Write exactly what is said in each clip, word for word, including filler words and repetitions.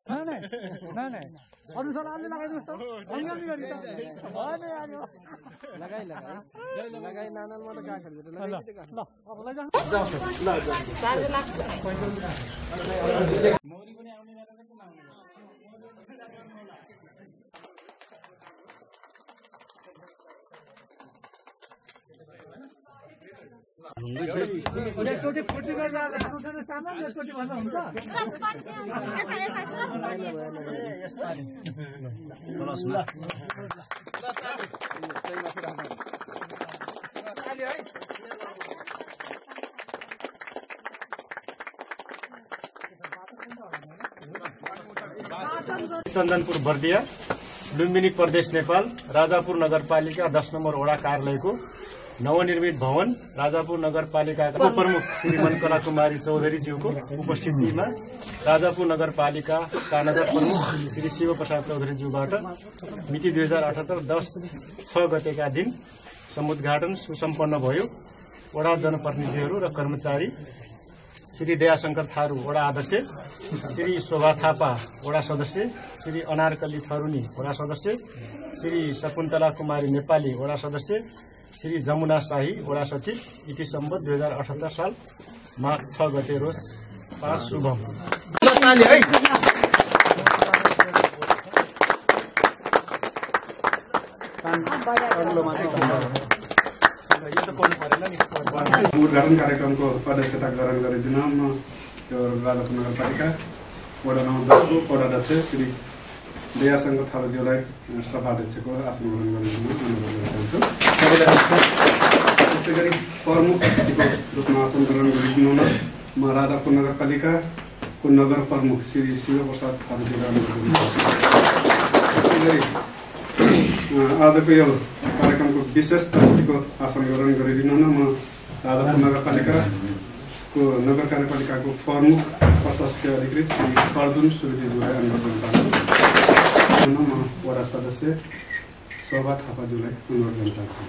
नहीं नहीं नहीं नहीं अरू सर अलि लगाइदिनुहोस् त अङ्गामी गरी त होइन आयो लगाइ लगाइ लगाइ नानाल मात्र गएको ल ल अब लैजाऊ जाऊ ल चार्ज लाग्छ मौरी पनि आउने बेला त कुन आउने एकचोटि फुटी गएर उठेर सामान एकचोटि भन्दा हुन्छ चन्दनपुर बर्दिया लुम्बिनी प्रदेश नेपाल राजापुर नगरपालिका दस नम्बर वडा कार्यालयको नवनिर्मित भवन राजापुर नगरपालिकाका प्रमुख श्रीमती कला कुमारी चौधरीज्यूको उपस्थितिमा राजापुर नगरपालिकाका नगर प्रमुख श्री शिव प्रसाद चौधरीज्यूबाट मिति दुई हजार अठहत्तर दस छ गतेका दिन समुद्घाटन सुसम्पन्न भयो। वडा जनप्रतिनिधिहरू र कर्मचारी श्री दयाशंकर थारू वडा अध्यक्ष, श्री शोभा थापा वडा सदस्य, श्री अनारकली थरुनी वडा सदस्य, श्री शकुन्तला कुमारी नेपाली वडा सदस्य, श्री जमुना शाही वडा सचिव इति सम्बत दुई हजार अठहत्तर साल माघ छ गते रोज पास शुभम। उद्घाटन कार्यक्रमको अध्यक्षता ग्रहण गरिदिन म त्यो राजापुर नगरपालिका वडा नम्बर दसको वडाध्यक्ष श्री दयाशंकर थारूज्यूलाई सभाध्यक्षको आसन ग्रहण गरिदिन अनुरोध गर्न चाहन्छु। त्यसै गरी प्रमुख अतिथिको रूपमा आसन ग्रहण गरिदिनु म राजापुर नगरपालिकाको नगर प्रमुख श्री शिव प्रसाद थारूज्यूलाई अनुरोध गर्न चाहन्छु। त्यसै गरी आजको यो कार्यक्रमको विशेष अतिथिको आसन ग्रहण गरिदिनु न म राजापुर नगरपालिकाको नगर कार्यपालिकाको प्रमुख प्रशासकीय अधिकृत श्री अर्जुन सुवेदीज्यूलाई अनुरोध गर्न चाहन्छु। म वडा सदस्य शोभा थापाज्यूलाई अनुरोध गर्न चाहन्छु।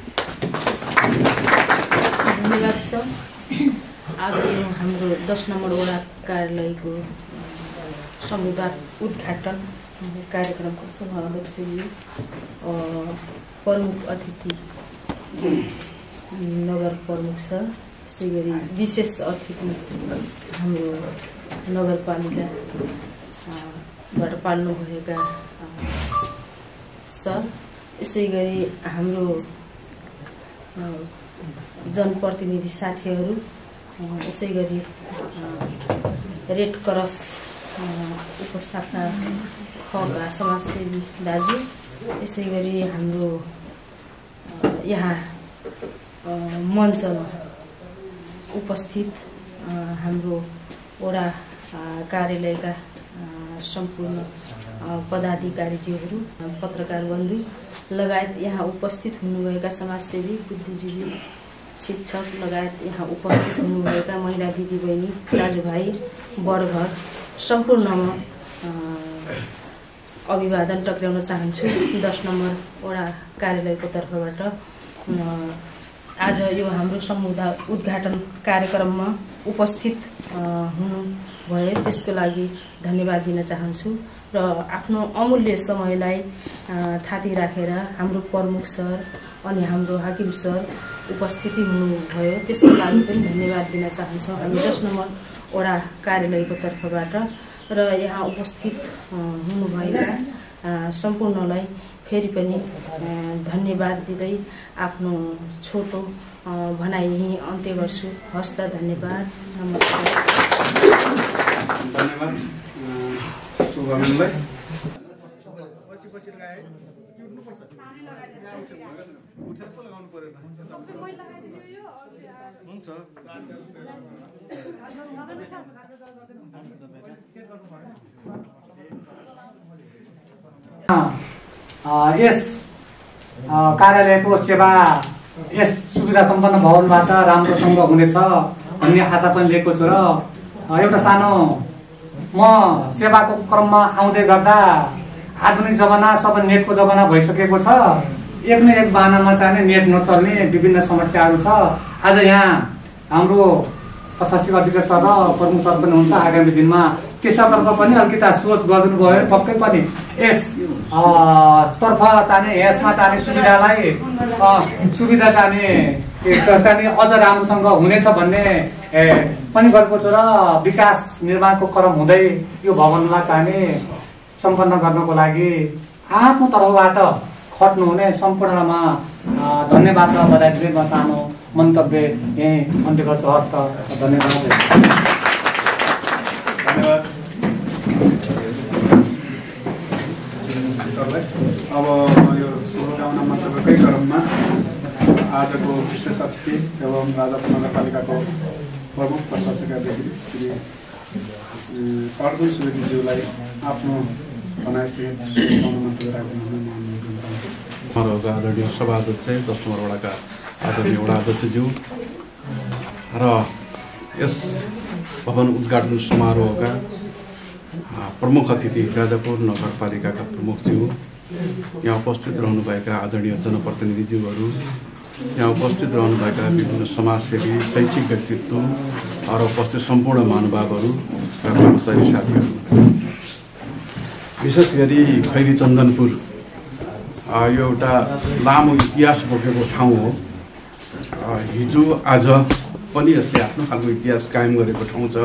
धन्यवाद सर। आज हाम्रो दस नम्बर वडा कार्यालयको समुदाय उद्घाटन कार्यक्रमको सभाध्यक्षज्यू, प्रमुख अतिथि नगर प्रमुख सर, त्यसै गरी विशेष अतिथि हाम्रो नगरपालिकाबाट पाल्नुभएका सर, यसै गरी हाम्रो जनप्रतिनिधि साथीहरू, यसै गरी रेड क्रस उपशाखा खका समाजसेवी दाजु, यसै गरी हाम्रो यहाँ मञ्चमा उपस्थित हाम्रो वडा कार्यालयका सम्पूर्ण पदाधिकारीज्यूहरू, पत्रकार बन्धु लगायत यहाँ उपस्थित हुनुभएका समाजसेवी, बुद्धिजीवी, शिक्षक लगायत यहाँ उपस्थित हुनुभएका महिला दिदीबहिनी, दाजुभाइ, बडघर सम्पूर्णमा अभिवादन टक्राउन चाहन्छु। दस नम्बर वडा कार्यालयको तर्फबाट आज यो हाम्रो समुदाय उद्घाटन कार्यक्रममा उपस्थित हुनुभयो, त्यसको लागि धन्यवाद दिन चाहन्छु र आफ्नो अमूल्य समयलाई थाती राखेर हाम्रो प्रमुख सर अनि हाम्रो हाकिम सर उपस्थिति हुनुभयो, त्यसको लागि पनि धन्यवाद दिन चाहन्छौँ हामी दस नम्बर वडा कार्यालयको तर्फबाट र यहाँ उपस्थित हुनुभएका सम्पूर्णलाई फेरि पनि धन्यवाद दिँदै आफ्नो छोटो भनाइ यही अन्त्य गर्छु। हस्त धन्यवाद, नमस्कार। धन्यवाद शुभमलाई। यस कार्यालयको सेवा यस सुविधा सम्पन्न भवनबाट राम्रोसँग हुनेछ भन्ने आशा पनि लिएको छु र एउटा सानो म सेवाको क्रममा आउँदै गर्दा आधुनिक जमाना सब नेटको जमाना भइसकेको छ। एक न एक बाहनामा चाहिँ नेट नचल्ने विभिन्न समस्याहरू छ। आज यहाँ हाम्रो प्रशासनिक अधिकारी सर र प्रमुख सर पनि हुन्छ। आगामी दिनमा त्यसतर्फ पनि अलिकति सोच गरिदिनु भयो पक्कै पनि यस तर्फ चाहिँ यसमा चाहिँ सुविधालाई सुविधा चाहिँ चाहिँ अझ राम्रोसँग हुनेछ भन्ने पनि गरेको छु र विकास निर्माणको क्रम हुँदै यो भवनलाई चाहिँ सम्पन्न गर्नको लागि आफ्नो तर्फबाट खट्नुहुने सम्पूर्णमा धन्यवाद र बधाई दिँदै म सानो मन्तव्य यहीँ अन्त्य गर्छु। हस्त धन्यवाद। धन्यवाद सरलाई। अब यो शुभकामना मन्तव्यकै क्रममा आजको विशेष अतिथि एवं राजापुर नगरपालिकाको प्रमुख प्रशासक अधिकारी श्री अर्जुन सुवेदीज्यूलाई आफ्नो भनाइसहित शुभकामना मन्तव्य राख्नु समारोहका आदरणीय सभाध्यक्ष दस नम्बर वडाका आदरणीय वडा अध्यक्षज्यू र यस भवन उद्घाटन समारोहका प्रमुख अतिथि राजापुर नगरपालिकाका प्रमुखज्यू, यहाँ उपस्थित रहनुभएका आदरणीय जनप्रतिनिधिज्यूहरू, यहाँ उपस्थित रहनुभएका विभिन्न समाजसेवी शैक्षिक व्यक्तित्व र उपस्थित सम्पूर्ण महानुभावहरू र कर्मचारी साथीहरू, विशेष गरी खैरी चन्दनपुर यो एउटा लामो इतिहास बोकेको ठाउँ हो। हिजो आज पनि यसले आफ्नो खालको इतिहास कायम गरेको ठाउँ छ।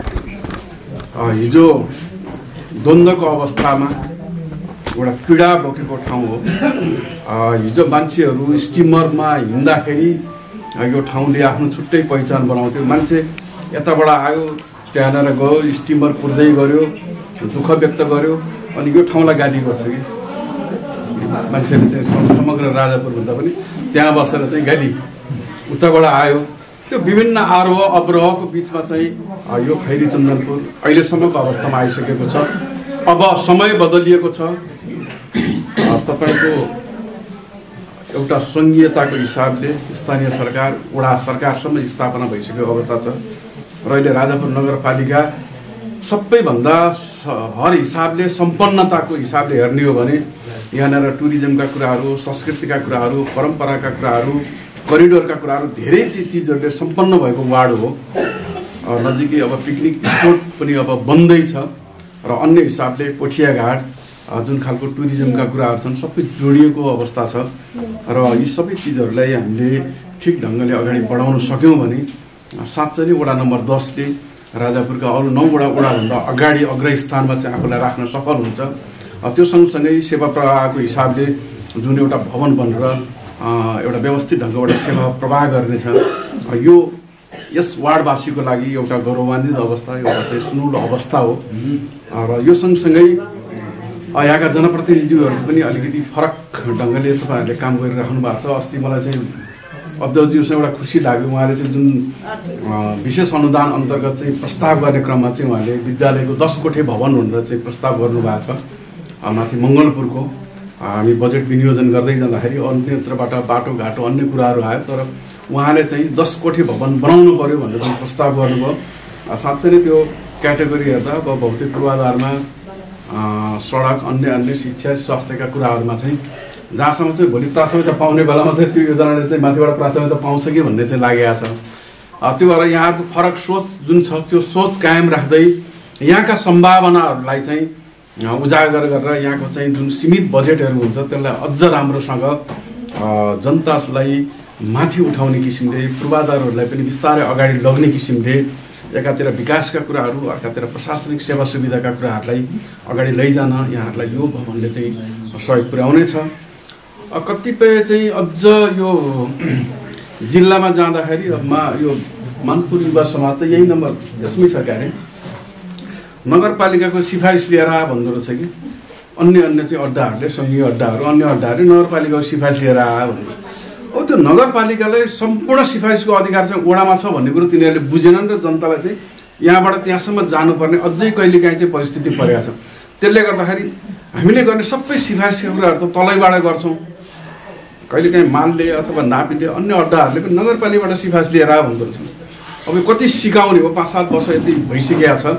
हिजो द्वन्द्वको अवस्थामा एउटा पीडा बोकेको ठाउँ हो। हिजो मान्छेहरू स्टिमरमा हिँड्दाखेरि यो ठाउँले आफ्नो छुट्टै पहिचान बनाउँथ्यो। मान्छे यताबाट आयो, त्यहाँनिर गयो, स्टिमर कुर्दै गऱ्यो, दुःख व्यक्त गर्यो, अनि यो ठाउँलाई गाली गर्छ कि मान्छेले चाहिँ समग्र राजापुरभन्दा पनि त्यहाँ बसेर चाहिँ गाली उताबाट आयो। त्यो विभिन्न आरोह अवरोहको बिचमा चाहिँ यो खैरी चन्दनपुर अहिलेसम्मको अवस्थामा आइसकेको छ। अब समय बदलिएको छ। तपाईँको एउटा सङ्घीयताको हिसाबले स्थानीय सरकार वडा सरकारसम्म स्थापना भइसकेको अवस्था छ र अहिले राजापुर नगरपालिका सबैभन्दा हर हिसाबले सम्पन्नताको हिसाबले हेर्ने हो भने यहाँनिर टुरिज्मका कुराहरू, संस्कृतिका कुराहरू, परम्पराका कुराहरू, करिडोरका कुराहरू धेरै चिजहरूले सम्पन्न भएको वार्ड हो। नजिकै अब पिकनिक स्पोट पनि अब बन्दै छ र अन्य हिसाबले कोठियाघाट जुन खालको टुरिज्मका कुराहरू छन् सबै जोडिएको अवस्था छ र यी सबै चिजहरूलाई हामीले ठिक ढङ्गले अगाडि बढाउन सक्यौँ भने साँच्चै नै वडा नम्बर दसले राजापुरका अरू नौवटा वडाभन्दा अगाडि अग्रस्थानमा चाहिँ आफूलाई राख्न सफल हुन्छ। त्यो सँगसँगै सेवा प्रवाहको हिसाबले जुन एउटा भवन बनेर एउटा व्यवस्थित ढङ्गबाट सेवा प्रवाह गर्नेछ, यो यस वार्डवासीको लागि एउटा गौरवान्वित अवस्था, एउटा चाहिँ सुनौलो अवस्था हो। र यो सँगसँगै यहाँका जनप्रतिनिधिहरू पनि अलिकति फरक ढङ्गले तपाईँहरूले काम गरिराख्नु भएको छ। अस्ति मलाई चाहिँ अध्यक्षज्यूसँग एउटा खुसी लाग्यो, उहाँले चाहिँ जुन विशेष अनुदान अन्तर्गत चाहिँ प्रस्ताव गर्ने क्रममा चाहिँ उहाँले विद्यालयको दस कोठे भवन भनेर चाहिँ प्रस्ताव गर्नुभएको छ। माथि मङ्गलपुरको हामी बजेट विनियोजन गर्दै जाँदाखेरि अन्यत्रबाट बाटोघाटो अन्य कुराहरू आयो, तर उहाँले चाहिँ दस कोठे भवन बनाउनु पर्यो भनेर जुन प्रस्ताव गर्नुभयो, साँच्चै नै त्यो क्याटेगोरी हेर्दा अब भौतिक पूर्वाधारमा सडक, अन्य अन्य शिक्षा, स्वास्थ्यका कुराहरूमा चाहिँ जहाँसम्म चाहिँ भोलि प्राथमिकता पाउने बेलामा चाहिँ त्यो योजनाले चाहिँ माथिबाट प्राथमिकता पाउँछ कि भन्ने चाहिँ लागेको छ। त्यो भएर यहाँको फरक सोच जुन छ त्यो सोच कायम राख्दै यहाँका सम्भावनाहरूलाई चाहिँ उजागर गरेर यहाँको चाहिँ जुन सीमित बजेटहरू हुन्छ त्यसलाई अझ राम्रोसँग जनतालाई माथि उठाउने किसिमले, पूर्वाधारहरूलाई पनि बिस्तारै अगाडि लग्ने किसिमले एकातिर विकासका कुराहरू, अर्कातिर प्रशासनिक सेवा सुविधाका कुराहरूलाई अगाडि लैजान यहाँहरूलाई यो भवनले चाहिँ सहयोग पुर्याउनेछ। कतिपय चाहिँ अझ यो जिल्लामा जाँदाखेरि मा यो मानपुर युवा समाज त यही नम्बर यसमै छ क्यारे नगरपालिकाको सिफारिस लिएर आ भन्दो रहेछ कि अन्य अन्य चाहिँ अड्डाहरूले, सङ्घीय अड्डाहरू, अन्य अड्डाहरूले नगरपालिकाको सिफारिस लिएर आ भन्नु। अब त्यो नगरपालिकालाई सम्पूर्ण सिफारिसको अधिकार चाहिँ वडामा छ भन्ने कुरो तिनीहरूले बुझेनन् र जनतालाई चाहिँ यहाँबाट त्यहाँसम्म जानुपर्ने अझै कहिलेकाहीँ चाहिँ परिस्थिति परेको छ। त्यसले गर्दाखेरि हामीले गर्ने सबै सिफारिसका कुराहरू त तलैबाट गर्छौँ। कहिलेकाहीँ मालले अथवा नापीले अन्य अड्डाहरूले पनि नगरपालिकाबाट सिफारिस लिएर आ भन्दो रहेछ। अब कति सिकाउने हो, पाँच सात वर्ष यति भइसकेका छ।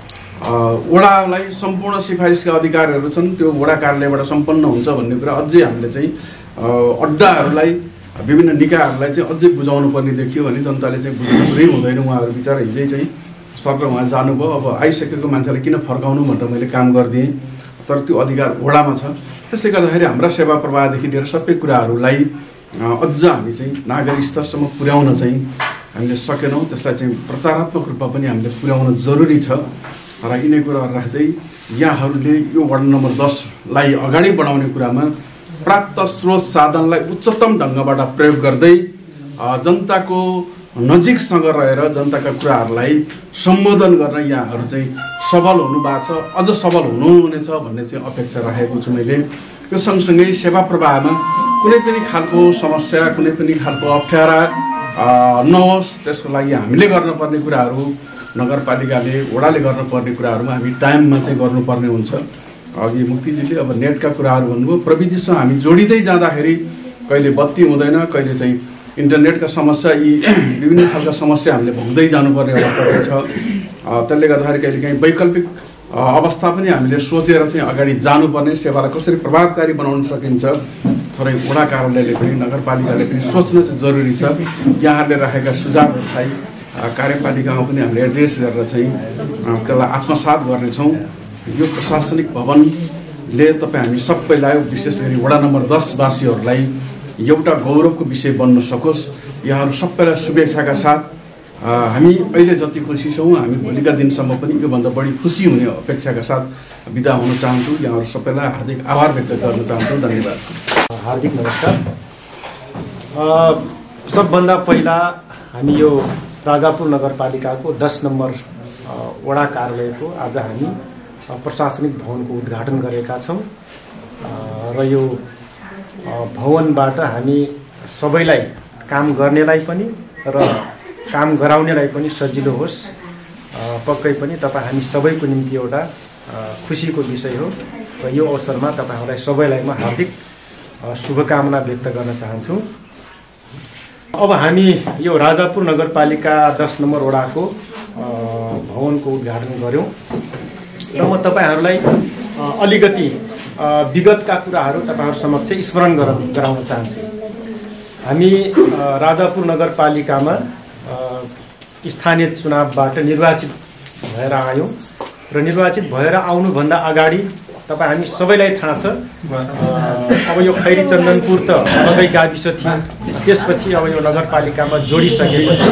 वडालाई सम्पूर्ण सिफारिसका अधिकारहरू छन्, त्यो वडा कार्यालयबाट सम्पन्न हुन्छ भन्ने कुरा अझै हामीले चाहिँ अड्डाहरूलाई, विभिन्न निकायहरूलाई चाहिँ अझै बुझाउनु पर्ने देखियो भने जनताले चाहिँ बुझ्नु पुरै हुँदैन। उहाँहरू विचार हिजै चाहिँ सर उहाँ जानुभयो, अब आइसकेको मान्छेलाई किन फर्काउनु भनेर मैले काम गरिदिएँ। तर त्यो अधिकार वडामा छ। त्यसले गर्दाखेरि हाम्रा सेवा प्रवाहदेखि लिएर सबै कुराहरूलाई अझ हामी चाहिँ नागरिक स्तरसम्म पुर्याउन चाहिँ हामीले सकेनौँ। त्यसलाई चाहिँ प्रचारात्मक रूपमा पनि हामीले पुर्याउन जरुरी छ। र यिनै कुराहरू राख्दै यहाँहरूले यो वार्ड नम्बर दसलाई अगाडि बढाउने कुरामा प्राप्त स्रोत साधनलाई उच्चतम ढङ्गबाट प्रयोग गर्दै जनताको नजिकसँग रहेर जनताका कुराहरूलाई सम्बोधन गर्न यहाँहरू चाहिँ सबल हुनुभएको छ, अझ सबल हुनुहुनेछ भन्ने चाहिँ अपेक्षा राखेको छु मैले। यो सँगसँगै सेवा प्रवाहमा कुनै पनि खालको समस्या, कुनै पनि खालको अप्ठ्यारा नहोस् त्यसको लागि हामीले गर्नुपर्ने कुराहरू नगरपालिकाले वडाले गर्नुपर्ने कुराहरूमा हामी टाइममा चाहिँ गर्नुपर्ने हुन्छ। अघि मुक्तिजीले अब नेटका कुराहरू भन्नुभयो, प्रविधिसँग हामी जोडिँदै जाँदाखेरि कहिले बत्ती हुँदैन, कहिले चाहिँ इन्टरनेटका समस्या, यी विभिन्न खालका समस्या हामीले भोग्दै जानुपर्ने अवस्था छ। त्यसले गर्दाखेरि कहिलेकाहीँ वैकल्पिक अवस्था पनि हामीले सोचेर चाहिँ अगाडि जानुपर्ने, सेवालाई कसरी प्रभावकारी बनाउन सकिन्छ थोरै वडा कार्यालयले पनि नगरपालिकाले पनि सोच्न चाहिँ जरुरी छ। यहाँहरूले राखेका सुझावहरूलाई कार्यपालिकामा पनि हामीले एड्रेस गरेर चाहिँ त्यसलाई आत्मसात गर्नेछौँ। यो प्रशासनिक भवनले तपाईँ हामी सबैलाई, विशेष गरी वडा नम्बर दसवासीहरूलाई एउटा गौरवको विषय बन्न सकोस्। यहाँहरू सबैलाई शुभेच्छाका साथ हामी अहिले जति खुसी छौँ, हामी भोलिका दिनसम्म पनि योभन्दा बढी खुसी हुने अपेक्षाका साथ बिदा हुन चाहन्छु। यहाँहरू सबैलाई हार्दिक आभार व्यक्त गर्न चाहन्छु। धन्यवाद। हार्दिक नमस्कार। सबभन्दा पहिला हामी यो राजापुर नगरपालिकाको दस नम्बर वडा कार्यालयको आज हामी प्रशासनिक भवनको उद्घाटन गरेका छौँ। र यो भवनबाट हामी सबैलाई, काम गर्नेलाई पनि र काम गराउनेलाई पनि सजिलो होस्। पक्कै पनि तपाईँ हामी सबैको निम्ति एउटा खुसीको विषय हो। र यो अवसरमा तपाईँहरूलाई सबैलाई म हार्दिक शुभकामना व्यक्त गर्न चाहन्छु। अब हामी यो राजापुर नगरपालिका दस नम्बर वडाको भवनको उद्घाटन गऱ्यौँ र म तपाईँहरूलाई अलिकति विगतका कुराहरू तपाईँहरू समक्ष स्मरण गराउन चाहन्छु। हामी राजापुर नगरपालिकामा स्थानीय चुनावबाट निर्वाचित भएर आयौँ र निर्वाचित भएर आउनुभन्दा अगाडि तपाईँ हामी सबैलाई थाहा छ, अब यो खैरी चन्दनपुर त अलगै गाविस थियो। त्यसपछि अब यो नगरपालिकामा जोडिसकेपछि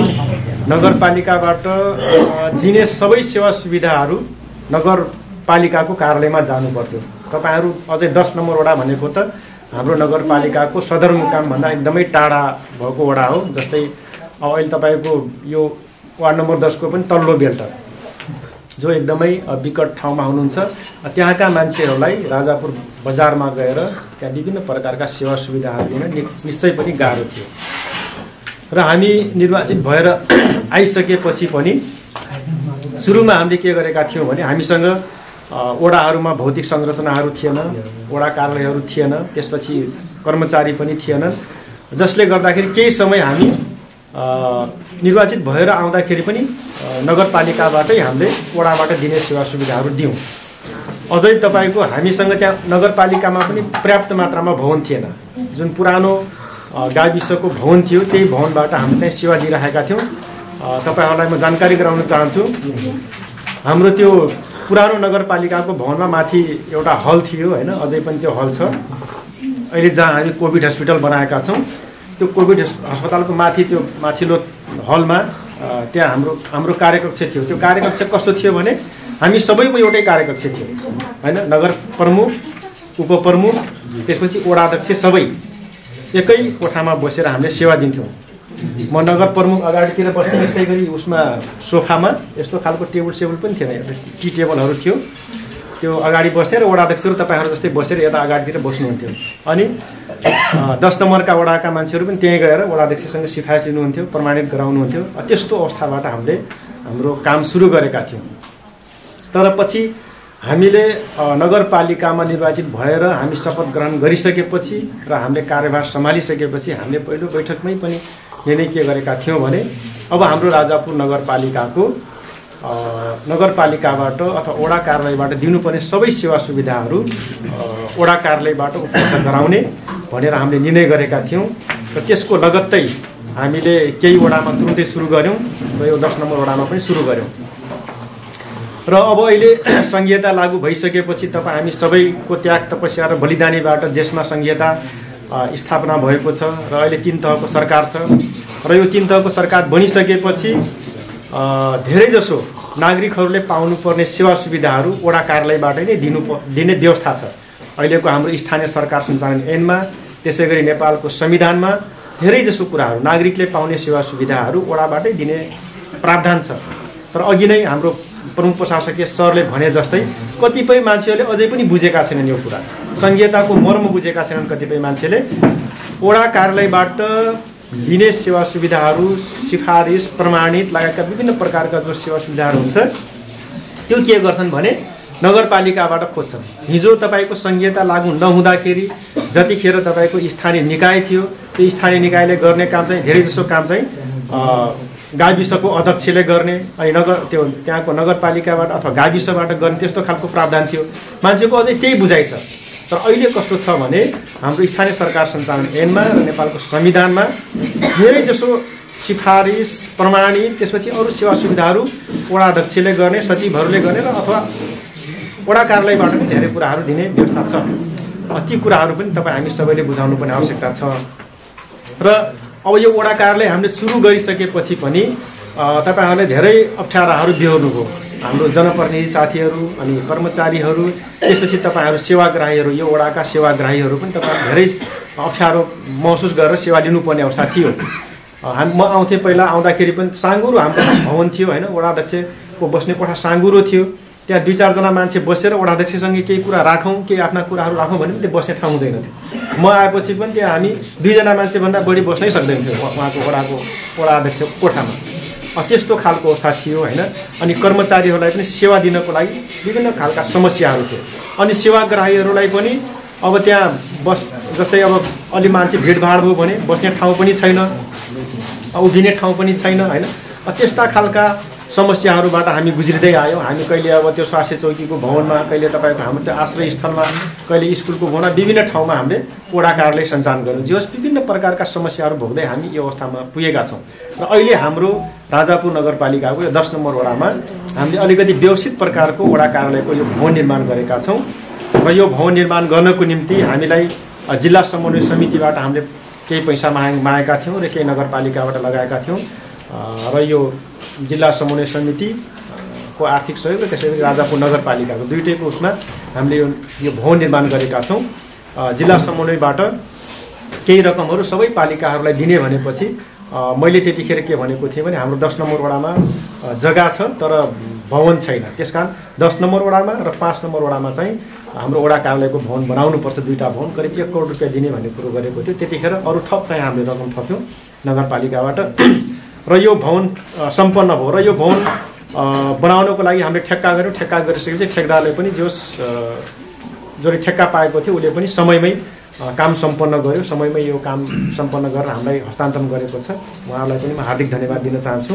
नगरपालिकाबाट दिने सबै सेवा सुविधाहरू नगरपालिकाको कार्यालयमा जानु पर्थ्यो। तपाईँहरू अझै दस नम्बर वडा भनेको त हाम्रो नगरपालिकाको सदरमुकामभन्दा एकदमै टाढा भएको वडा हो। जस्तै अब अहिले तपाईँको यो वार्ड नम्बर दसको पनि तल्लो बेल्ट जो एकदमै विकट ठाउँमा हुनुहुन्छ, त्यहाँका मान्छेहरूलाई राजापुर बजारमा गएर त्यहाँ विभिन्न प्रकारका सेवा सुविधाहरू दिन निश्चय पनि गाह्रो थियो। र हामी निर्वाचित भएर आइसकेपछि पनि सुरुमा हामीले के गरेका थियौँ भने हामीसँग वडाहरूमा भौतिक संरचनाहरू थिएन, वडा कार्यालयहरू थिएन, त्यसपछि कर्मचारी पनि थिएनन्, जसले गर्दाखेरि केही समय हामी निर्वाचित भएर आउँदाखेरि पनि नगरपालिकाबाटै हामीले वडाबाट दिने सेवा सुविधाहरू दियौँ। अझै तपाईँको हामीसँग त्यहाँ नगरपालिकामा पनि पर्याप्त मात्रामा भवन थिएन। जुन पुरानो गाविसको भवन थियो त्यही भवनबाट हामी चाहिँ सेवा दिइरहेका थियौँ। तपाईँहरूलाई म जानकारी गराउन चाहन्छु, हाम्रो त्यो पुरानो नगरपालिकाको भवनमा माथि एउटा हल थियो होइन, अझै पनि त्यो हल छ। अहिले जहाँ हामी कोभिड हस्पिटल बनाएका छौँ, त्यो कोभिड अस्पतालको माथि त्यो माथिल्लो हलमा त्यहाँ हाम्रो हाम्रो कार्यकक्ष थियो। त्यो कार्यकक्ष कस्तो थियो भने हामी सबैको एउटै कार्यकक्ष थियो होइन, नगर प्रमुख, उपप्रमुख, त्यसपछि वडाध्यक्ष सबै एकै कोठामा बसेर हामीले सेवा दिन्थ्यौँ। म नगर प्रमुख अगाडितिर बस्ने, यस्तै गरी उसमा सोफामा यस्तो खालको टेबल सेबल पनि थिएन, एउटा टी टेबलहरू थियो, त्यो अगाडि बसेर वडाध्यक्षहरू तपाईँहरू जस्तै बसेर यता अगाडितिर बस्नुहुन्थ्यो। अनि दस नम्बरका वडाका मान्छेहरू पनि त्यहीँ गएर वडाध्यक्षसँग सिफारिस लिनुहुन्थ्यो, प्रमाणित गराउनुहुन्थ्यो। त्यस्तो अवस्थाबाट हामीले हाम्रो काम सुरु गरेका थियौँ। तर पछि हामीले नगरपालिकामा निर्वाचित भएर हामी शपथ ग्रहण गरिसकेपछि र हामीले कार्यभार सम्हालिसकेपछि हामीले पहिलो बैठकमै पनि निर्णय के गरेका थियौँ भने अब हाम्रो राजापुर नगरपालिकाको नगरपालिकाबाट अथवा वडा कार्यालयबाट दिनुपर्ने सबै सेवा सुविधाहरू वडा कार्यालयबाट उपलब्ध गराउने भनेर हामीले निर्णय गरेका थियौँ। र त्यसको लगत्तै हामीले केही वडामा तुरुन्तै सुरु गऱ्यौँ र यो दस नम्बर वडामा पनि सुरु गऱ्यौँ। र अब अहिले संघीयता लागू भइसकेपछि तपाईँ हामी सबैको त्याग तपस्या र बलिदानीबाट देशमा संघीयता स्थापना भएको छ र अहिले तीन तहको सरकार छ र यो तीन तहको सरकार बनिसकेपछि धेरैजसो नागरिकहरूले पाउनुपर्ने सेवा सुविधाहरू वडा कार्यालयबाटै नै दिनु दिने व्यवस्था छ। अहिलेको हाम्रो स्थानीय सरकार सञ्चालन ऐनमा त्यसै गरी नेपालको संविधानमा धेरैजसो कुराहरू नागरिकले पाउने सेवा सुविधाहरू वडाबाटै दिने प्रावधान छ। तर अघि नै हाम्रो प्रमुख प्रशासकीय सरले भने जस्तै कतिपय मान्छेहरूले अझै पनि बुझेका छैनन् यो कुरा, संघीयताको मर्म बुझेका छैनन् कतिपय मान्छेले। वडा कार्यालयबाट लिने सेवा सुविधाहरू सिफारिस प्रमाणित लगायतका विभिन्न प्रकारका जो सेवा सुविधाहरू हुन्छ त्यो के गर्छन् भने नगरपालिकाबाट खोज्छन्। हिजो तपाईँको संघीयता लागू नहुँदाखेरि जतिखेर तपाईँको स्थानीय निकाय थियो त्यो स्थानीय निकायले गर्ने काम चाहिँ धेरैजसो काम चाहिँ गाविसको अध्यक्षले गर्ने अनि नगर त्यो त्यहाँको नगरपालिकाबाट अथवा गाविसबाट गर्ने त्यस्तो खालको प्रावधान थियो। मान्छेको अझै त्यही बुझाइ छ। तर अहिले कस्तो छ भने हाम्रो स्थानीय सरकार सञ्चालन ऐनमा र नेपालको संविधानमा धेरैजसो सिफारिस प्रमाणित त्यसपछि अरू सेवा सुविधाहरू वडा अध्यक्षले गर्ने, सचिवहरूले गर्ने र अथवा वडा कार्यालयबाट पनि धेरै कुराहरू दिने व्यवस्था छ। ती कुराहरू पनि तपाईँ हामी सबैले बुझाउनु पर्ने आवश्यकता छ। र अब यो वडा कार्यालय हामीले सुरु गरिसकेपछि पनि तपाईँहरूले धेरै अप्ठ्याराहरू बिहोर्नुभयो। हाम्रो जनप्रतिनिधि साथीहरू अनि कर्मचारीहरू त्यसपछि तपाईँहरू सेवाग्राहीहरू यो वडाका सेवाग्राहीहरू पनि तपाईँहरू धेरै अप्ठ्यारो महसुस गरेर सेवा लिनुपर्ने अवस्था थियो। हाम म आउँथेँ पहिला आउँदाखेरि पनि साँगुरो हाम्रो भवन थियो होइन, वडा अध्यक्षको बस्ने कोठा साँगुरो थियो। त्यहाँ दुई चारजना मान्छे बसेर वडा अध्यक्षसँग केही कुरा राखौँ केही आफ्ना कुराहरू राखौँ भने पनि त्यो बस्ने ठाउँ हुँदैन थियो। म आएपछि पनि त्यहाँ हामी दुईजना मान्छेभन्दा बढी बस्नै सक्दैन थियो उहाँको वडाको वडा अध्यक्ष कोठामा। त्यस्तो खालको अवस्था थियो होइन। अनि कर्मचारीहरूलाई पनि सेवा दिनको लागि विभिन्न खालका समस्याहरू थियो। अनि सेवाग्राहीहरूलाई पनि अब त्यहाँ बस जस्तै अब अलि मान्छे भिडभाड भयो भने बस्ने ठाउँ पनि छैन, उभिने ठाउँ पनि छैन होइन। त्यस्ता खालका समस्याहरूबाट हामी गुज्रिँदै आयौँ। हामी कहिले अब त्यो स्वास्थ्य चौकीको भवनमा, कहिले तपाईँको हाम्रो त्यो आश्रय स्थलमा, कहिले स्कुलको भवनमा विभिन्न ठाउँमा हामीले वडा कार्यालय सञ्चालन गऱ्यौँ। जे होस् विभिन्न प्रकारका समस्याहरू भोग्दै हामी यो अवस्थामा पुगेका छौँ। र अहिले हाम्रो राजापुर नगरपालिकाको यो दस नम्बर वडामा हामीले अलिकति व्यवस्थित प्रकारको वडा कार्यालयको यो भवन निर्माण गरेका छौँ। र यो भवन निर्माण गर्नको निम्ति हामीलाई जिल्ला समन्वय समितिबाट हामीले केही पैसा माग मागेका थियौँ र केही नगरपालिकाबाट लगाएका थियौँ। र यो जिल्ला समन्वय समितिको आर्थिक सहयोग र त्यसै गरी राजापुर नगरपालिकाको दुईटैको उसमा हामीले यो यो भवन निर्माण गरेका छौँ। जिल्ला समन्वयबाट केही रकमहरू सबै पालिकाहरूलाई दिने भनेपछि मैले त्यतिखेर के भनेको थिएँ भने हाम्रो दस नम्बर वडामा जग्गा छ तर भवन छैन, त्यसकारण दस नम्बर वडामा र पाँच नम्बर वडामा चाहिँ हाम्रो वडा कार्यालयको भवन बनाउनुपर्छ, दुईवटा भवन करिब एक करोड रुपियाँ दिने भन्ने कुरो गरेको थियो। त्यतिखेर अरू थप चाहिँ हामीले रकम थप्यौँ नगरपालिकाबाट र यो भवन सम्पन्न भयो। र यो भवन बनाउनको लागि हामीले ठेक्का गऱ्यौँ। ठेक्का गरिसकेपछि ठेकदारले पनि जोस जसले ठेक्का पाएको थियो उसले पनि समयमै काम सम्पन्न गर्यो, समयमै यो काम सम्पन्न गरेर हामीलाई हस्तान्तरण गरेको छ। उहाँहरूलाई पनि म हार्दिक धन्यवाद दिन चाहन्छु।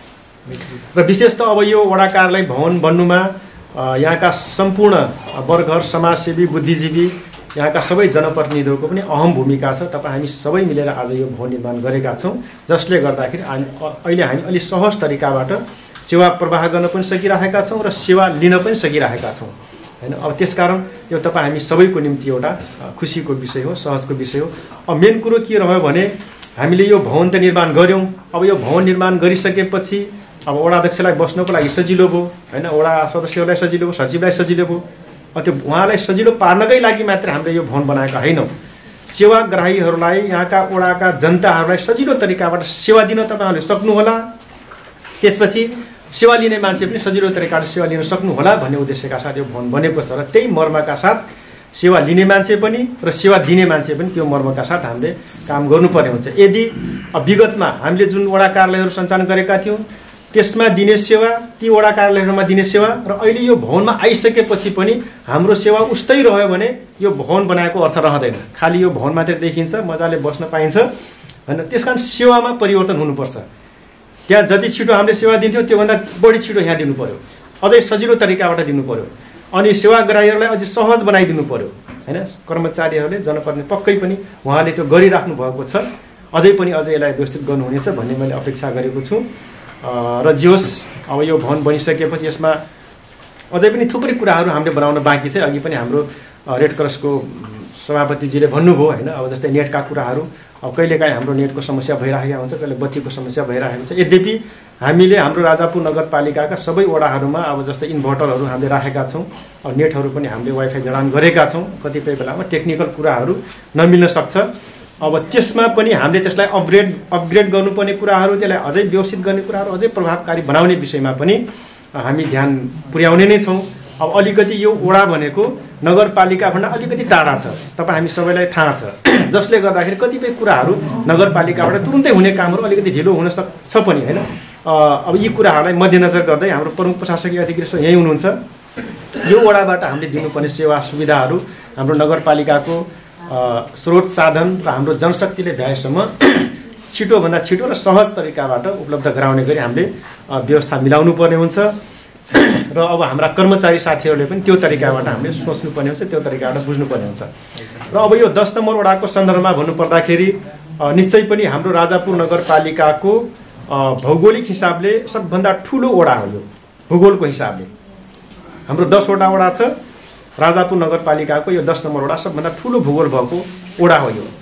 र विशेष त अब यो वडा कार्यालय भवन बन्नुमा यहाँका सम्पूर्ण वर्गहर, समाजसेवी, बुद्धिजीवी, यहाँका सबै जनप्रतिनिधिहरूको पनि अहम भूमिका छ। तपाईँ हामी सबै मिलेर आज यो भवन निर्माण गरेका छौँ, जसले गर्दाखेरि हामी अहिले हामी अलिक सहज तरिकाबाट सेवा प्रवाह गर्न पनि सकिरहेका छौँ र सेवा लिन पनि सकिरहेका छौँ होइन। अब त्यसकारण यो तपाईँ हामी सबैको निम्ति एउटा खुसीको विषय हो, सहजको विषय हो। अब मेन कुरो के रह्यो भने हामीले यो भवन त निर्माण गऱ्यौँ। अब यो भवन निर्माण गरिसकेपछि अब वडा अध्यक्षलाई बस्नको लागि सजिलो भयो होइन, वडा सदस्यहरूलाई सजिलो भयो, सचिवलाई सजिलो भयो। त्यो उहाँलाई सजिलो पार्नकै लागि मात्र हामीले यो भवन बनाएका होइनौँ। सेवाग्राहीहरूलाई, यहाँका वडाका जनताहरूलाई सजिलो तरिकाबाट सेवा दिन तपाईँहरूले सक्नुहोला, त्यसपछि सेवा लिने मान्छे पनि सजिलो तरिकाले सेवा लिन सक्नुहोला भन्ने उद्देश्यका साथ यो भवन बनेको छ। र त्यही मर्मका साथ सेवा लिने मान्छे पनि र सेवा दिने मान्छे पनि त्यो मर्मका साथ हामीले काम गर्नुपर्ने हुन्छ। यदि विगतमा हामीले जुन वडा कार्यालयहरू सञ्चालन गरेका थियौँ त्यसमा दिने सेवा, ती वडा कार्यालयहरूमा दिने सेवा र अहिले यो भवनमा आइसकेपछि पनि हाम्रो सेवा उस्तै रह्यो भने यो भवन बनाएको अर्थ रहँदैन। खालि यो भवन मात्रै देखिन्छ, मजाले बस्न पाइन्छ होइन। त्यसकारण सेवामा परिवर्तन हुनुपर्छ। त्यहाँ जति छिटो हामीले सेवा दिन्थ्यौँ त्योभन्दा बढी छिटो यहाँ दिनु पर्यो, अझै सजिलो तरिकाबाट दिनु पर्यो। अनि सेवाग्राहीहरूलाई अझै सहज बनाइदिनु पर्यो होइन। कर्मचारीहरूले, जनप्रतिनिधि पक्कै पनि उहाँले त्यो गरिराख्नु भएको छ। अझै पनि अझै यसलाई व्यवस्थित गर्नुहुनेछ भन्ने मैले अपेक्षा गरेको छु। र जे होस् अब यो भवन बनिसकेपछि यसमा अझै पनि थुप्रै कुराहरू हामीले बनाउन बाँकी छ। अघि पनि हाम्रो रेड क्रसको सभापतिजीले भन्नुभयो होइन, अब जस्तै नेटका कुराहरू अब कहिलेकाहीँ हाम्रो नेटको समस्या भइरहेको हुन्छ, कहिले बत्तीको समस्या भइरहेको छ। यद्यपि हामीले हाम्रो राजापुर नगरपालिकाका सबै वडाहरूमा अब जस्तै इन्भर्टरहरू हामीले राखेका छौँ, अब नेटहरू पनि हामीले वाइफाई जडान गरेका छौँ। कतिपय बेलामा टेक्निकल कुराहरू नमिल्न सक्छ, अब त्यसमा पनि हामीले त्यसलाई अपग्रेड अपग्रेड गर्नुपर्ने कुराहरू, त्यसलाई अझै व्यवस्थित गर्ने कुराहरू, अझै प्रभावकारी बनाउने विषयमा पनि हामी ध्यान पुर्याउने नै छौँ। अब अलिकति यो वडा भनेको नगरपालिकाभन्दा अलिकति टाढा छ, तपाईँ हामी सबैलाई थाहा छ, जसले गर्दाखेरि कतिपय कुराहरू नगरपालिकाबाट तुरुन्तै हुने कामहरू अलिकति ढिलो हुन सक्छ पनि होइन। अब यी कुराहरूलाई मध्यनजर गर्दै हाम्रो प्रमुख प्रशासकीय अधिकृत यहीँ हुनुहुन्छ। यो वडाबाट हामीले दिनुपर्ने सेवा सुविधाहरू हाम्रो नगरपालिकाको स्रोत साधन र हाम्रो जनशक्तिले भ्याएसम्म छिटोभन्दा छिटो र सहज तरिकाबाट उपलब्ध गराउने गरी हामीले व्यवस्था मिलाउनु पर्ने हुन्छ। र अब हाम्रा कर्मचारी साथीहरूले पनि त्यो तरिकाबाट हामीले सोच्नुपर्ने हुन्छ, त्यो तरिकाबाट बुझ्नुपर्ने हुन्छ। र अब यो दस नम्बर वडाको सन्दर्भमा भन्नुपर्दाखेरि निश्चय पनि हाम्रो राजापुर नगरपालिकाको भौगोलिक हिसाबले सबभन्दा ठुलो वडा हो। यो भूगोलको हिसाबले हाम्रो दसवटा वडा छ, राजापुर नगरपालिकाको यो दस नम्बर वडा सबभन्दा ठुलो भूगोल भएको वडा हो यो।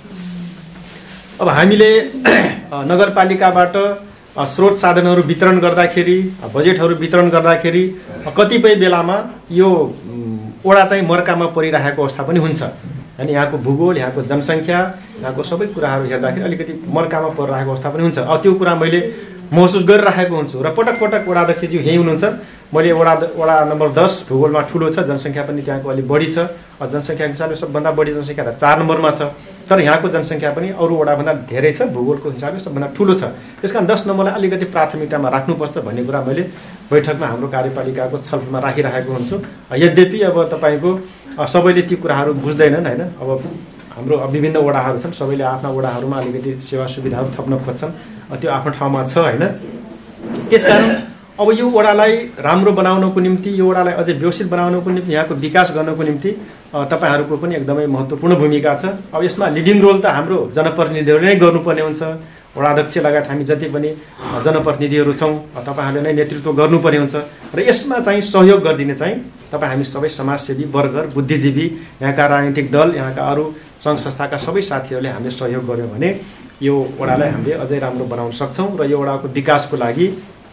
अब हामीले नगरपालिकाबाट स्रोत साधनहरू वितरण गर्दाखेरि, बजेटहरू वितरण गर्दाखेरि कतिपय बेलामा यो वडा चाहिँ मर्कामा परिरहेको अवस्था पनि हुन्छ। अनि यहाँको भूगोल, यहाँको जनसङ्ख्या, यहाँको सबै कुराहरू हेर्दाखेरि अलिकति मर्कामा परिरहेको अवस्था पनि हुन्छ। अब त्यो कुरा मैले महसुस गरिरहेको हुन्छु र पटक पटक वडा अध्यक्षज्यू यहीँ हुनुहुन्छ। मैले वडा वडा नम्बर दस भूगोलमा ठुलो छ, जनसङ्ख्या पनि त्यहाँको अलिक बढी छ, जनसङ्ख्याको हिसाबले सबभन्दा बढी जनसङ्ख्या त चार नम्बरमा छ, तर यहाँको जनसङ्ख्या पनि अरू वडाभन्दा धेरै छ, भूगोलको हिसाबले सबभन्दा ठुलो छ। त्यस कारण दस नम्बरलाई अलिकति प्राथमिकतामा राख्नुपर्छ भन्ने कुरा मैले बैठकमा हाम्रो कार्यपालिकाको छलफलमा राखिरहेको हुन्छु। यद्यपि अब तपाईँको सबैले ती कुराहरू बुझ्दैनन् होइन। अब हाम्रो विभिन्न वडाहरू छन्, सबैले आफ्ना वडाहरूमा अलिकति सेवा सुविधाहरू थप्न खोज्छन्, त्यो आफ्नो ठाउँमा छ होइन। त्यसकारण अब यो वडालाई राम्रो बनाउनको निम्ति, यो वडालाई अझै व्यवस्थित बनाउनको निम्ति, यहाँको विकास गर्नको निम्ति तपाईँहरूको पनि एकदमै महत्त्वपूर्ण भूमिका छ। अब यसमा लिडिङ रोल त हाम्रो जनप्रतिनिधिहरूले नै गर्नुपर्ने हुन्छ। वडाध्यक्ष लगायत हामी जति पनि जनप्रतिनिधिहरू छौँ, तपाईँहरूले नै नेतृत्व गर्नुपर्ने हुन्छ। र यसमा चाहिँ सहयोग गरिदिने चाहिँ तपाईँ हामी सबै समाजसेवी वर्गहरू, बुद्धिजीवी, यहाँका राजनीतिक दल, यहाँका अरू सङ्घ संस्थाका सबै साथीहरूले हामीले सहयोग गर्यौँ भने यो वडालाई हामीले अझै राम्रो बनाउन सक्छौँ। र यो वडाको विकासको लागि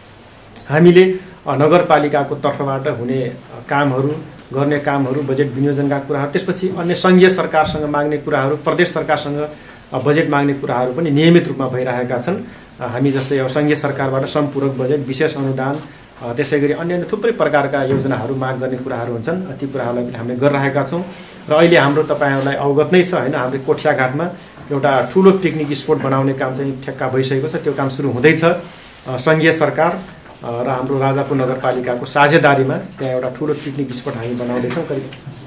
हामीले नगरपालिकाको तर्फबाट हुने कामहरू, गर्ने कामहरू, बजेट विनियोजनका कुराहरू, त्यसपछि अन्य सङ्घीय सरकारसँग माग्ने कुराहरू, प्रदेश सरकारसँग बजेट माग्ने कुराहरू पनि नियमित रूपमा भइरहेका छन्। हामी जस्तै अब सङ्घीय सरकारबाट सम्पूरक बजेट, विशेष अनुदान, त्यसै गरी अन्य अन्य थुप्रै प्रकारका योजनाहरू माग गर्ने कुराहरू हुन्छन्, ती कुराहरूलाई पनि हामीले गरिरहेका छौँ। र अहिले हाम्रो तपाईँहरूलाई अवगत नै छ होइन, हाम्रो कोठियाघाटमा एउटा ठुलो पिकनिक स्पोट बनाउने काम चाहिँ ठेक्का भइसकेको छ, त्यो काम सुरु हुँदैछ। सङ्घीय सरकार र हाम्रो राजापुर नगरपालिकाको साझेदारीमा त्यहाँ एउटा ठुलो पिकनिक स्पोट हामी बनाउँदैछौँ। करिब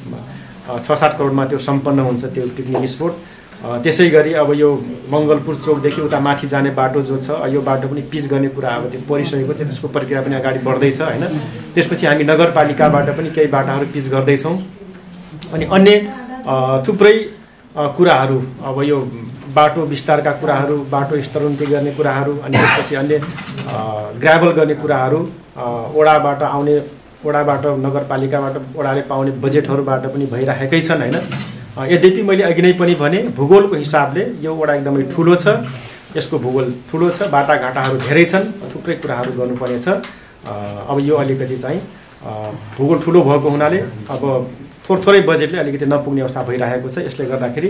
छ सात करोडमा त्यो सम्पन्न हुन्छ त्यो पिकनिक स्पोट। त्यसै गरी अब यो मङ्गलपुर चोकदेखि उता माथि जाने बाटो जो छ, यो बाटो पनि पिच गर्ने कुरा अब त्यो परिसकेको थियो, त्यसको प्रक्रिया पनि अगाडि बढ्दैछ होइन। त्यसपछि हामी नगरपालिकाबाट पनि केही बाटाहरू पिच गर्दैछौँ। अनि अन्य थुप्रै कुराहरू, अब यो बाटो विस्तारका कुराहरू, बाटो स्तरोन्नति गर्ने कुराहरू, अनि त्यसपछि अन्य ग्राभल गर्ने कुराहरू, वडाबाट आउने, वडाबाट नगरपालिकाबाट वडाले पाउने बजेटहरूबाट पनि भइरहेकै छन् होइन। यद्यपि मैले अघि नै पनि भने भूगोलको हिसाबले यो वडा एकदमै ठुलो छ, यसको भूगोल ठुलो छ, बाटाघाटाहरू धेरै छन्, थुप्रै कुराहरू गर्नुपर्ने छ। अब यो अलिकति चाहिँ भूगोल ठुलो भएको हुनाले अब थोर थोरै बजेटले अलिकति नपुग्ने अवस्था भइरहेको छ। यसले गर्दाखेरि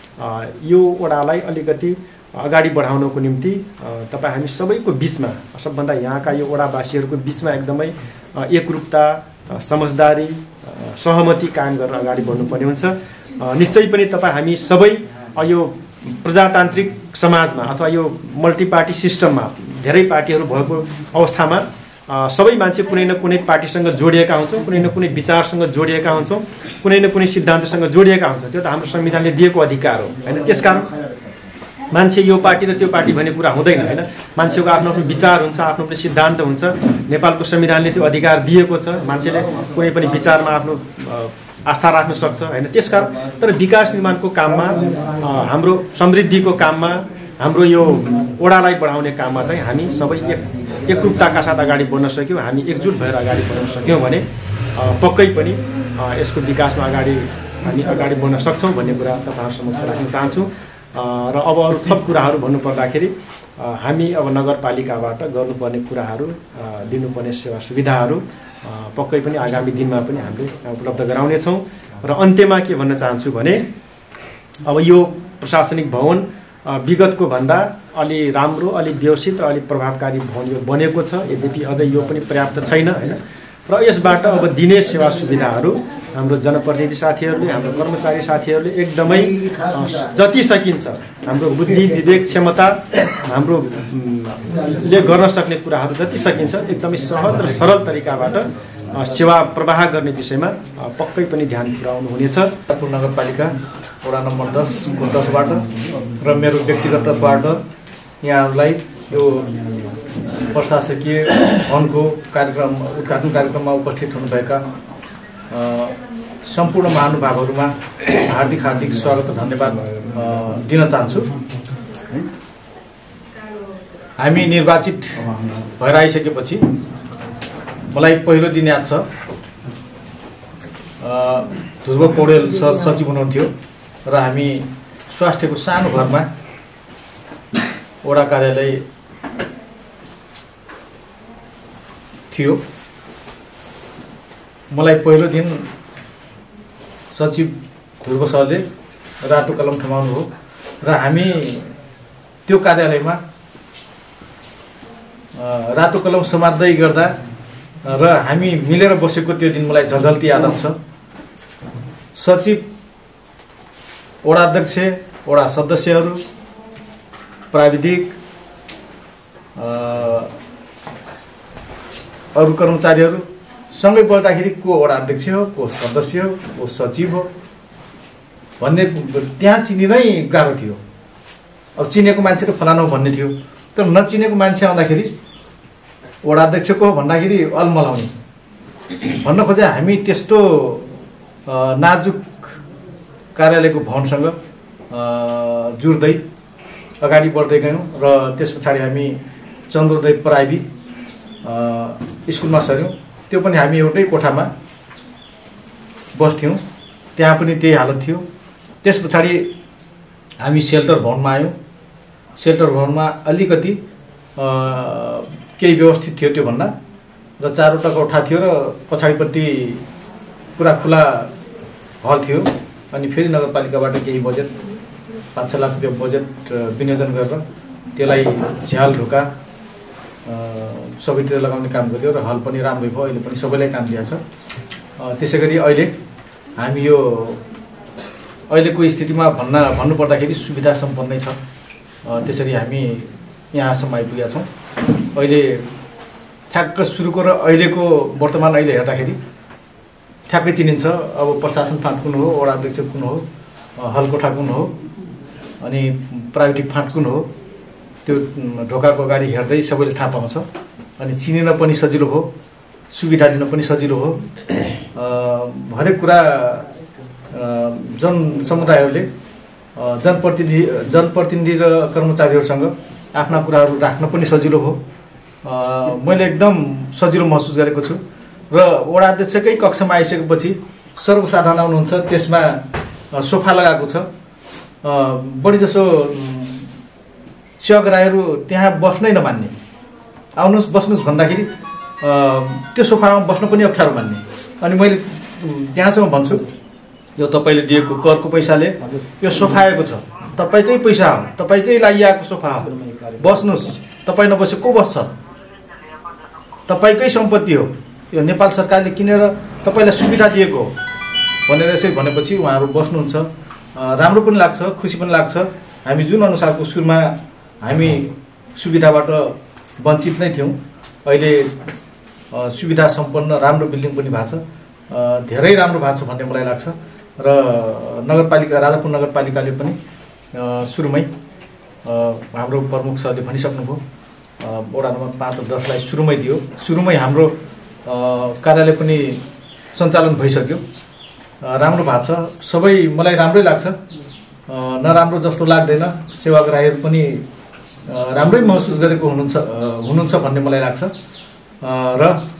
यो वडालाई अलिकति अगाडि बढाउनको निम्ति तपाईँ हामी सबैको बिचमा, सबभन्दा यहाँका यो वडावासीहरूको बिचमा एकदमै एकरूपता, समझदारी, सहमति कायम गरेर अगाडि बढ्नुपर्ने हुन्छ। निश्चय पनि तपाईँ हामी सबै यो प्रजातान्त्रिक समाजमा अथवा यो मल्टिपार्टी सिस्टममा धेरै पार्टीहरू भएको अवस्थामा सबै मान्छे कुनै न कुनै पार्टीसँग जोडिएका हुन्छौँ, कुनै न कुनै विचारसँग जोडिएका हुन्छौँ, कुनै न कुनै सिद्धान्तसँग जोडिएका हुन्छौँ। त्यो त हाम्रो संविधानले दिएको अधिकार हो होइन। त्यसकारण मान्छे यो पार्टी र त्यो पार्टी भन्ने कुरा हुँदैन होइन। मान्छेको आफ्नो आफ्नो विचार हुन्छ, आफ्नो आफ्नो सिद्धान्त हुन्छ। नेपालको संविधानले त्यो अधिकार दिएको छ, मान्छेले कुनै पनि विचारमा आफ्नो आस्था राख्न सक्छ होइन। त्यसकारण तर विकास निर्माणको काममा, हाम्रो समृद्धिको काममा, हाम्रो यो ओडालाई बढाउने काममा चाहिँ हामी सबै एक एकरूपताका साथ अगाडि बढ्न सक्यौँ, हामी एकजुट भएर अगाडि बढ्न सक्यौँ भने पक्कै पनि यसको विकासमा अगाडि हामी अगाडि बढ्न सक्छौँ भन्ने कुरा तपाईँहरू समक्ष राख्न चाहन्छु। र अब अरू थप कुराहरू भन्नुपर्दाखेरि हामी अब नगरपालिकाबाट गर्नुपर्ने कुराहरू, दिनुपर्ने सेवा सुविधाहरू पक्कै पनि आगामी दिनमा पनि हामीले उपलब्ध गराउनेछौँ। र अन्त्यमा के भन्न चाहन्छु भने अब यो प्रशासनिक भवन विगतको भन्दा अलि राम्रो, अलि व्यवस्थित र अलि प्रभावकारी भवन यो बनेको छ। यद्यपि अझै यो पनि पर्याप्त छैन होइन। र यसबाट अब दिने सेवा सुविधाहरू हाम्रो जनप्रतिनिधि साथीहरूले, हाम्रो कर्मचारी साथीहरूले एकदमै जति सकिन्छ हाम्रो बुद्धि, विवेक, क्षमता, हाम्रो ले गर्न सक्ने कुराहरू जति सकिन्छ एकदमै सहज र सरल तरिकाबाट सेवा प्रवाह गर्ने विषयमा पक्कै पनि ध्यान पुर्याउनु हुनेछ। राजापुर नगरपालिका वडा नम्बर दसको दसबाट र मेरो व्यक्तिगत तर्फबाट यहाँहरूलाई यो प्रशासकीय भवनको कार्यक्रम उद्घाटन कार्यक्रममा उपस्थित हुनुभएका सम्पूर्ण महानुभावहरूमा हार्दिक हार्दिक स्वागत र धन्यवाद दिन चाहन्छु। हामी निर्वाचित भएर आइसकेपछि मलाई पहिलो दिन याद छ, ध्रुव पौडेल सर सचिव हुनुहुन्थ्यो र हामी स्वास्थ्यको सानो घरमा वडा कार्यालय थियो। मलाई पहिलो दिन सचिव ध्रुव सरले रातो कलम थमाउनु हो र हामी त्यो कार्यालयमा रातो कलम समात्दै गर्दा र हामी मिलेर बसेको त्यो दिन मलाई झलझल्ती याद आउँछ। सचिव, वडा अध्यक्ष, वडा सदस्यहरू, प्राविधिक, अरू कर्मचारीहरू सँगै बोल्दाखेरि को वडा अध्यक्ष हो, को सदस्य हो, को सचिव हो भन्ने त्यहाँ चिनिनै गाह्रो थियो। अब चिनेको मान्छे त फलानु भन्ने थियो, तर नचिनेको मान्छे आउँदाखेरि वडा अध्यक्षको भन्दाखेरि अलमलाउने भन्न खोजे। हामी त्यस्तो नाजुक कार्यालयको भवनसँग जुर्दै अगाडि बढ्दै गयौँ र त्यस पछाडि हामी चन्द्रोदय प्राइभेट स्कुलमा सर्यौँ। त्यो पनि हामी एउटै कोठामा बस्थ्यौँ, त्यहाँ पनि त्यही हालत थियो। त्यस पछाडि हामी सेल्टर भवनमा आयौँ। सेल्टर भवनमा अलिकति केही व्यवस्थित थियो त्योभन्दा, र चारवटा कोठा थियो र पछाडिपट्टि पुरा खुला हल थियो। अनि फेरि नगरपालिकाबाट केही बजेट पाँच छ लाख रुपियाँ बजेट विनियोजन गरेर त्यसलाई झ्याल ढोका सबैतिर लगाउने काम गऱ्यो र हल पनि राम्रै भयो। अहिले पनि सबैलाई काम दिएको छ। त्यसै गरी अहिले हामी यो अहिलेको स्थितिमा भन्न भन्नुपर्दाखेरि सुविधा सम्पन्नै छ। त्यसरी हामी यहाँसम्म आइपुगेका छौँ। अहिले ठ्याक्क सुरुको र अहिलेको वर्तमान अहिले हेर्दाखेरि ठ्याक्कै चिनिन्छ। अब प्रशासन फाँट कुन हो, वडा अध्यक्ष कुन हो, हलकोठा कुन हो, अनि प्राविधिक फाँट कुन हो, त्यो ढोकाको अगाडि हेर्दै सबैले थाहा पाउँछ। अनि चिनिन पनि सजिलो भयो, सुविधा दिन पनि सजिलो हो। हरेक कुरा जन समुदायहरूले जनप्रतिनिधि जनप्रतिनिधि र कर्मचारीहरूसँग आफ्ना कुराहरू राख्न पनि सजिलो भयो। मैले एकदम सजिलो महसुस गरेको छु। र वडा अध्यक्षकै कक्षमा आइसकेपछि सर्वसाधारण आउनुहुन्छ, त्यसमा सोफा लगाएको छ। बढीजसो सेवाग्राहीहरू त्यहाँ बस्नै नमान्ने, आउनुहोस् बस्नुहोस् भन्दाखेरि त्यो सोफामा बस्न पनि अप्ठ्यारो मान्ने। अनि मैले त्यहाँसम्म भन्छु, यो तपाईँले दिएको करको पैसाले यो सोफा आएको छ, तपाईँकै पैसा हो, तपाईँकै लागि आएको सोफा हो, बस्नुहोस्। तपाईँ नबसे को बस्छ? तपाईँकै सम्पत्ति हो, यो नेपाल सरकारले किनेर तपाईँलाई सुविधा दिएको हो भनेर यसरी भनेपछि उहाँहरू बस्नुहुन्छ। राम्रो पनि लाग्छ, खुसी पनि लाग्छ। हामी जुन अनुसारको सुरुमा हामी सुविधाबाट वञ्चित नै थियौँ, अहिले सुविधा सम्पन्न राम्रो बिल्डिङ पनि भएको छ, धेरै राम्रो भएको छ भन्ने मलाई लाग्छ। र नगरपालिका राजापुर नगरपालिकाले पनि सुरुमै हाम्रो प्रमुख सरले भनिसक्नुभयो, वडा नम्बर पाँच र दसलाई सुरुमै दियो। सुरुमै हाम्रो कार्यालय पनि सञ्चालन भइसक्यो, राम्रो भएको छ। सबै मलाई राम्रै लाग्छ। नराम्रो जस्तो लाग्दैन। सेवाग्राहीहरू पनि राम्रै महसुस गरेको हुनुहुन्छ हुनुहुन्छ भन्ने मलाई लाग्छ। र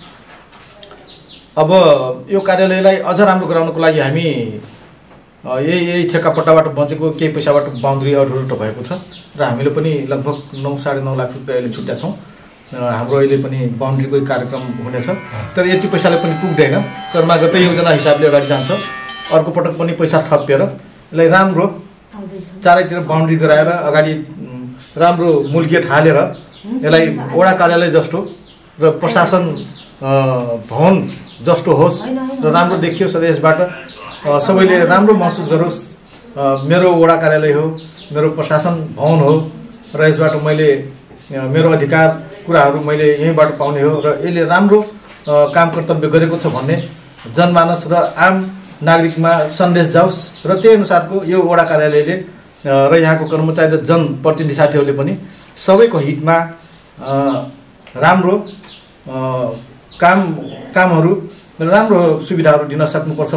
अब यो कार्यालयलाई अझ राम्रो गराउनको लागि हामी यही यही ठेक्कापट्टाबाट बचेको केही पैसाबाट बााउन्ड्री अडुरुट भएको छ र हामीले पनि लगभग नौ साढे नौ लाख रुपियाँ अहिले छुट्या छौँ। हाम्रो अहिले पनि बााउन्ड्रीको कार्यक्रम हुनेछ, तर यति पैसाले पनि पुग्दैन। कर्मागतै योजना हिसाबले अगाडि जान्छ। अर्को पटक पनि पैसा थपिएर यसलाई राम्रो चारैतिर बााउन्ड्री गराएर अगाडि राम्रो मूल गेट हालेर यसलाई वडा कार्यालय जस्तो र प्रशासन भवन जस्तो होस् र राम्रो देखियोस् र यसबाट सबैले राम्रो महसुस गरोस्। मेरो वडा कार्यालय हो, मेरो प्रशासन भवन हो र यसबाट मैले मेरो अधिकार कुराहरू मैले यहीँबाट पाउने हो र यसले राम्रो काम कर्तव्य गरेको छ भन्ने जनमानस र आम नागरिकमा सन्देश जाओस् र त्यही अनुसारको यो वडा कार्यालयले र यहाँको कर्मचारी र जनप्रतिनिधि साथीहरूले पनि सबैको हितमा राम्रो काम कामहरू र राम्रो सुविधाहरू दिन सक्नुपर्छ।